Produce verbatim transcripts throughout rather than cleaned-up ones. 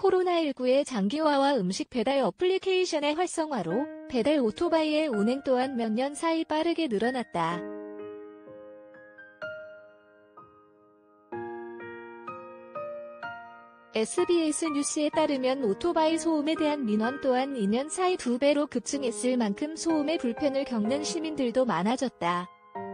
코로나십구의 장기화와 음식 배달 어플리케이션의 활성화로 배달 오토바이의 운행 또한 몇 년 사이 빠르게 늘어났다. 에스비에스 뉴스에 따르면 오토바이 소음에 대한 민원 또한 이 년 사이 두 배로 급증했을 만큼 소음의 불편을 겪는 시민들도 많아졌다.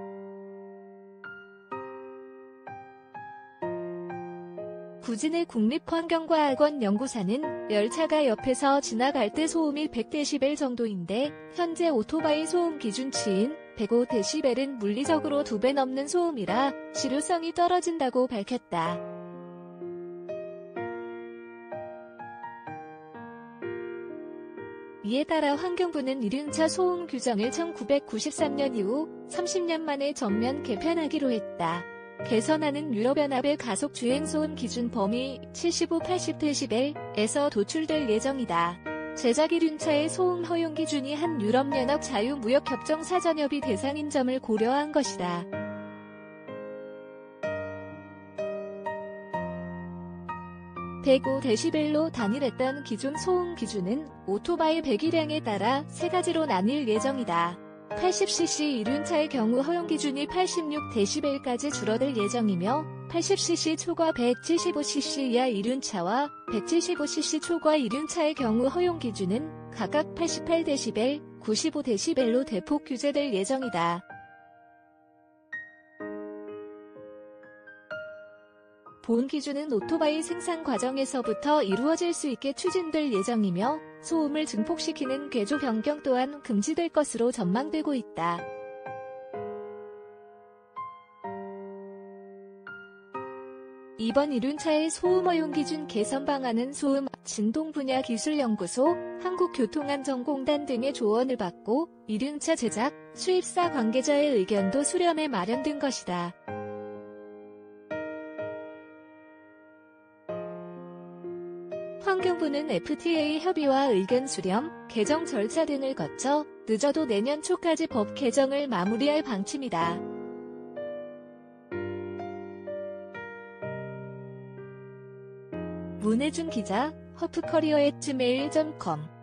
구진의 국립환경과학원 연구사는 열차가 옆에서 지나갈 때 소음이 백 데시벨 정도인데 현재 오토바이 소음 기준치인 백오 데시벨은 물리적으로 두 배 넘는 소음이라 실효성이 떨어진다고 밝혔다. 이에 따라 환경부는 이륜차 소음 규정을 천구백구십삼 년 이후 삼십 년 만에 전면 개편하기로 했다. 개선안은 유럽연합의 가속 주행 소음 기준 범위 칠십오 팔십 데시벨에서 도출될 예정이다. 제작 이륜차의 소음 허용 기준이 한 유럽연합 자유무역협정 사전협의 대상인 점을 고려한 것이다. 백오 데시벨로 단일했던 기존 소음 기준은 오토바이 배기량에 따라 세 가지로 나뉠 예정이다. 팔십 시씨 이륜차의 경우 허용 기준이 팔십육 데시벨까지 줄어들 예정이며 팔십 시씨 초과 백칠십오 시씨 이하 이륜차와 백칠십오 시씨 초과 이륜차의 경우 허용 기준은 각각 팔십팔 데시벨, 구십오 데시벨로 대폭 규제될 예정이다. 본 기준은 오토바이 생산 과정에서부터 이루어질 수 있게 추진될 예정이며 소음을 증폭시키는 궤조 변경 또한 금지될 것으로 전망되고 있다. 이번 이륜차의 소음 허용 기준 개선 방안은 소음, 진동 분야 기술연구소, 한국교통안전공단 등의 조언을 받고 이륜차 제작, 수입사 관계자의 의견도 수렴해 마련된 것이다. 환경부는 에프티에이 협의와 의견 수렴, 개정 절차 등을 거쳐 늦어도 내년 초까지 법 개정을 마무리할 방침이다. 문혜준 기자, 허프커리어 앳 지메일 닷 컴